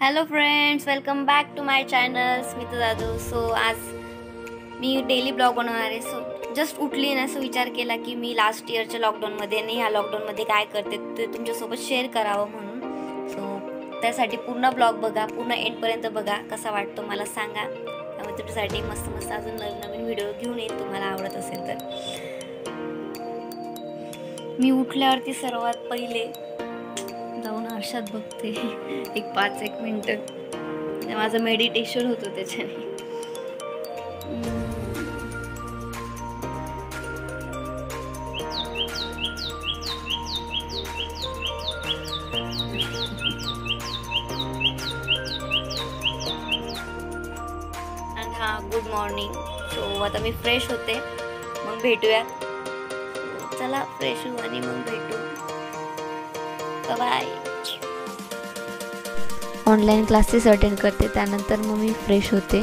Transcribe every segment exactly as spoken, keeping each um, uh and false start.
Hello friends, welcome back to my channel Smita Jadhav. So आज मी daily blog बनवणार आहे. सो जस्ट उठली ना, सो विचार केला की मी लास्ट इयरच्या लॉकडाऊनमध्ये आणि ह्या लॉकडाऊनमध्ये काय करते ते तुमच्यासोबत शेअर करावं म्हणून. सो त्यासाठी पूर्ण ब्लॉग बघा, पूर्ण एंडपर्यंत बघा, कसा वाटतो मला सांगा. त्यामुळे तुमच्यासाठी मस्त मस्त अजून नवीन नवीन व्हिडिओ घेऊन येईल तुम्हाला आवडत असेल तर. मी उठल्यावरती सर्वात पहिले जाऊन आरशात बघते एक पाच एक मिनटं. माझं मेडिटेशन होतं त्याच्याने. आणि हा गुड मॉर्निंग. सो आता मी फ्रेश होते, मग भेटूयात. चला फ्रेश होऊ आणि मग भेटू. बाय. ऑनलाईन क्लासेस अटेंड करते, त्यानंतर मग मी फ्रेश होते.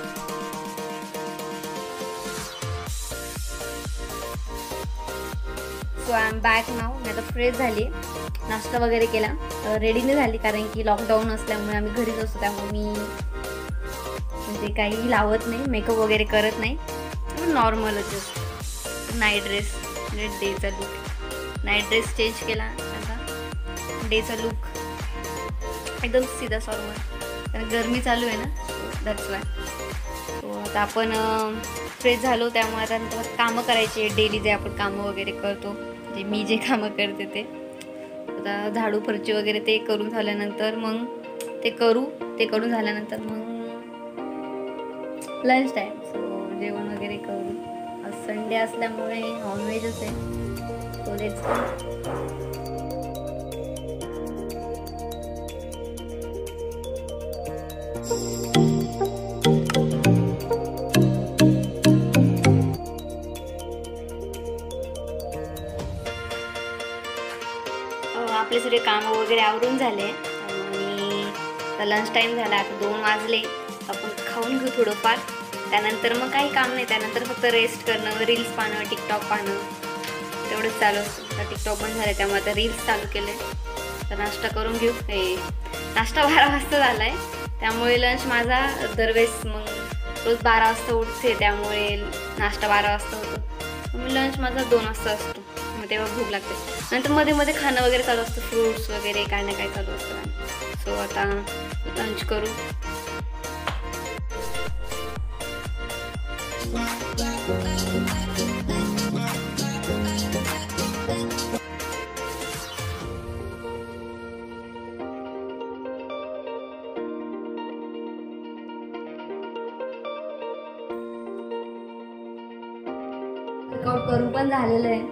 So I am back now. मी आता फ्रेश झाली, नाश्ता वगैरे केला, रेडी नाही झाली कारण की लॉकडाऊन असल्यामुळे आम्ही घरीच असतो. त्यामुळे मी म्हणजे काही लावत नाही, मेकअप वगैरे करत नाही, नॉर्मलच जस्ट नाईट ड्रेस, डेचा लुक. नाईट ड्रेस चेंज केला, आता डेचा लुक एकदम सीधा सॉर्मल, कारण गरमी चालू आहे ना, दॅट्स वाय. सो आता आपण फ्रेश झालो, त्यामुळे आता नंतर कामं करायची आहे डेली जे आपण कामं वगैरे करतो, जे मी जे कामं करते ते. आता झाडू फरची वगैरे ते करून झाल्यानंतर मग ते करू ते करून झाल्यानंतर मग लंच टाईम. सो जेवण वगैरे करू. आज संडे असल्यामुळे नॉनव्हेजच आहे. So let's go. आपले सगळे कामं वगैरे आवरून झाले आणि लंच टाईम झाला. आता दोन वाजले. आपण खाऊन घेऊ थोडंफार, त्यानंतर मग काही काम नाही. त्यानंतर फक्त रेस्ट करणं, रील्स पाहणं, टिकटॉक पाहणं, तेवढंच चालू असतं. आता टिकटॉक बंद झालं, त्यामुळे आता रील्स चालू केले. तर नाश्ता करून घेऊ. हे नाश्ता बारा वाजता झाला आहे, त्यामुळे लंच माझा दरवेळेस मग रोज बारा वाजता उठते, त्यामुळे नाश्ता बारा वाजता होतो. मग लंच माझा दोन वाजता असतो, मग तेव्हा भूक लागते. नंतर मध्ये मध्ये खाणं वगैरे चालू असतं, फ्रूट्स वगैरे काय ना काय चालू असतं. सो आता लंच करू. वर्कआउट करून पण झालेलं आहे.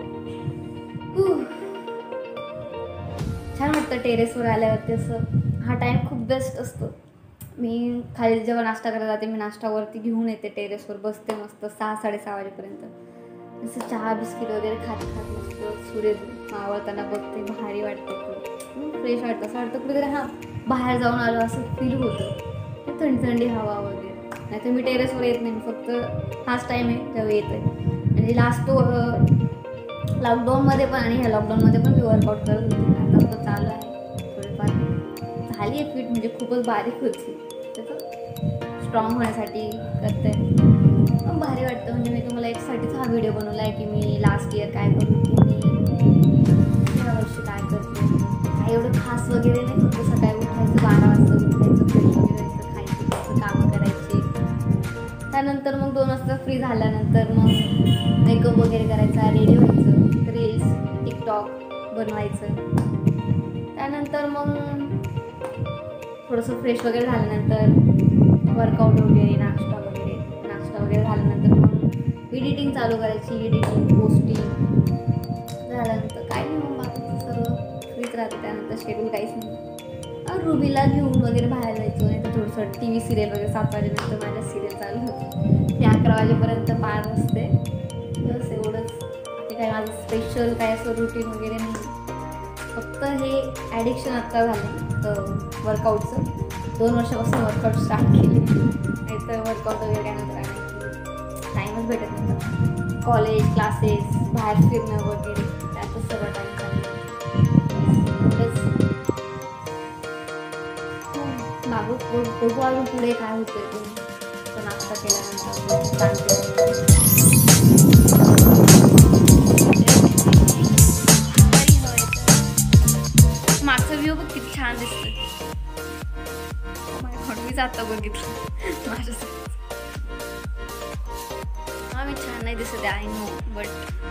छान वाटतं टेरेसवर आल्यावरती. असं हा टाईम खूप बेस्ट असतो. मी खाली जेव्हा नाश्ता करायला जाते, मी नाश्तावरती घेऊन येते, टेरेसवर बसते मस्त सहा साडेसहा वाजेपर्यंत. असं चहा बिस्किट वगैरे खात खात मस्त सूर्य मावळताना बघते, भारी वाटतं, फ्रेश वाटतं. असं वाटतं कुठेतरी हां बाहेर जाऊन आलो असं फील होतं, थंडी थंडी हवा वगैरे. नाही तर मी टेरेसवर येत नाही, फक्त हाच टाईम आहे तेव्हा येत आहे. म्हणजे लास्ट तो लॉकडाऊनमध्ये पण आणि ह्या लॉकडाऊनमध्ये पण मी वर्कआउट करत होते. आता तो चालू आहे, थोडीफार झाली आहे फिट, म्हणजे खूपच बारीक होती. त्याचं स्ट्रॉंग होण्यासाठी करते, पण भारी वाटतं. म्हणजे मी तुम्हाला एकसाठीच हा व्हिडिओ बनवला आहे की मी लास्ट इयर काय करू, की मी या वर्षी काय करते. काय एवढं खास वगैरे नाही, फक्त सकाळी उठायचं, बारा वाजता उठायचं, फ्रेश वगैरे व्हायचं, खायचं प्यायचं, कामं करायचे. त्यानंतर मग दोन वाजता फ्री झाल्यानंतर मग मेकअप वगैरे करायचा, रेडी व्हायचं, रील्स टिकटॉक बनवायचं. त्यानंतर मग थोडंसं फ्रेश वगैरे झाल्यानंतर वर्कआउट वगैरे, नाश्ता वगैरे नाश्ता वगैरे झाल्यानंतर मग एडिटिंग चालू करायची. एडिटिंग पोस्टिंग झाल्यानंतर काही नाही, मग बाकीचं सर्व फ्रीच राहतं. त्यानंतर शेड्यूल काहीच नाही. रुबीला घेऊन वगैरे बाहेर जायचो, नाही तर थोडंसं टी व्ही सिरियल वगैरे. सात वाजेनंतर माझ्या सिरियल चालू होते, ते अकरा वाजेपर्यंत पार असते. बस एवढंच. ते काय माझं स्पेशल काय असं रुटीन वगैरे नाही. फक्त हे ॲडिक्शन आत्ता झालं वर्कआउटचं. दोन वर्षापासून वर्कआउट स्टार्ट केले, नाही तर वर्कआउट वगैरे काय नंतर टाईमच भेटत नव्हता. कॉलेज क्लासेस बाहेर फिरणं वगैरे त्यातच सगळं टाईम चालू. बघू बघू अजून पुढे काय होतंय ते नाश्ता केल्यानंतर सांगते. मागचा व्ह्यू बघ किती छान दिसतोय. मीच आता बघितलं माझ्यासोबत. हा मी छान नाही दिसत आय नो, बट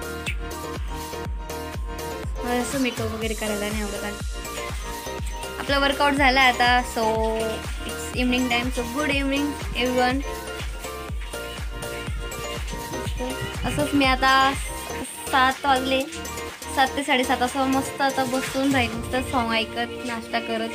मला असं मेकअप वगैरे करायला नाही आवडत. आपला वर्कआउट झाला आता, so it's evening time. So good evening everyone. असंच मी आता सात वाजले, सात ते साडेसात वाजता मस्त आता बसून राहील, मस्त सॉंग ऐकत नाश्ता करत.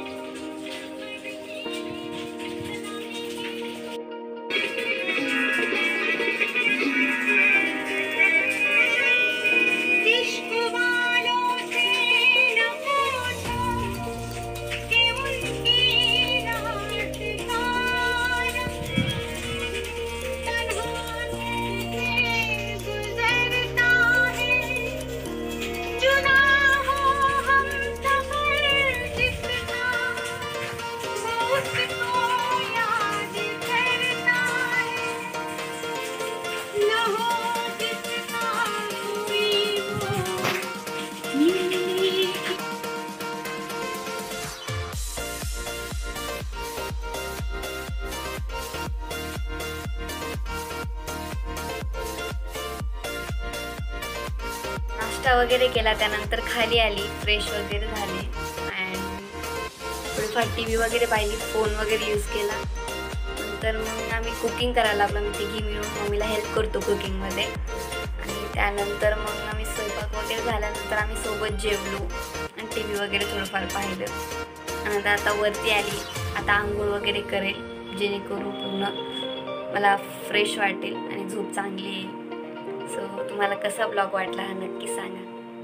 नाश्ता वगैरे केला, त्यानंतर खाली आली, फ्रेश वगैरे झाले अँड थोडीफार टी व्ही वगैरे पाहिली, फोन वगैरे यूज केला. नंतर मग आम्ही कुकिंग करायला लागलो. मी तिघी मिळून मम्मीला हेल्प करतो कुकिंगमध्ये. आणि त्यानंतर मग आम्ही स्वयंपाक वगैरे झाल्यानंतर आम्ही सोबत जेवलो आणि टी व्ही वगैरे थोडंफार पाहिलं. आणि आता वरती आली, आता आंघोळ वगैरे करेल जेणेकरून पूर्ण मला फ्रेश वाटेल आणि झोप चांगली येईल. सो तुम्हाला कसा ब्लॉग वाटला हा नक्की सांगा.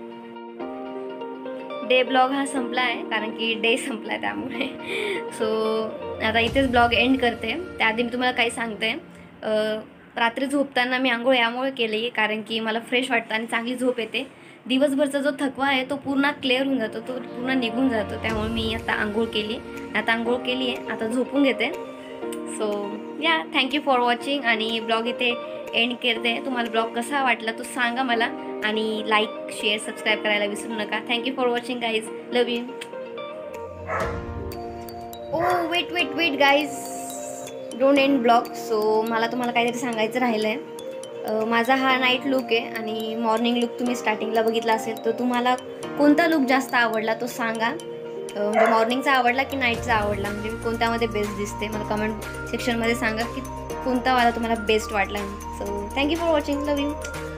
डे ब्लॉग हा संपला आहे कारण की डे संपला आहे त्यामुळे. सो आता इथेच ब्लॉग एंड करते. त्याआधी मी तुम्हाला काही सांगते. रात्री झोपताना मी आंघोळ यामुळे केली कारण की मला फ्रेश वाटतं आणि चांगली झोप येते. दिवसभरचा जो थकवा आहे तो पूर्ण क्लिअर होऊन जातो, तो पूर्ण निघून जातो. त्यामुळे मी आता आंघोळ केली. आता आंघोळ केली आहे, आता झोपून घेते. So yeah, thank you for watching. आणि ब्लॉग इथे एंड करते. तुम्हाला ब्लॉग कसा वाटला तो सांगा मला आणि लाईक शेअर सबस्क्राईब करायला विसरू नका. Thank you for watching guys, love you. Oh wait wait wait guys, don't end blog. So मला तुम्हाला काहीतरी सांगायचं राहिलं आहे. माझा हा नाईट लुक आहे आणि मॉर्निंग लुक तुम्ही स्टार्टिंगला बघितला असेल. तर तुम्हाला कोणता लुक जास्त आवडला तो सांगा. म्हणजे मॉर्निंगचा आवडला की नाईटचा आवडला, म्हणजे कोणत्यामध्ये बेस्ट दिसते मला कमेंट सेक्शनमध्ये सांगा की कोणता वाला तुम्हाला बेस्ट वाटला. So thank you for watching, love you.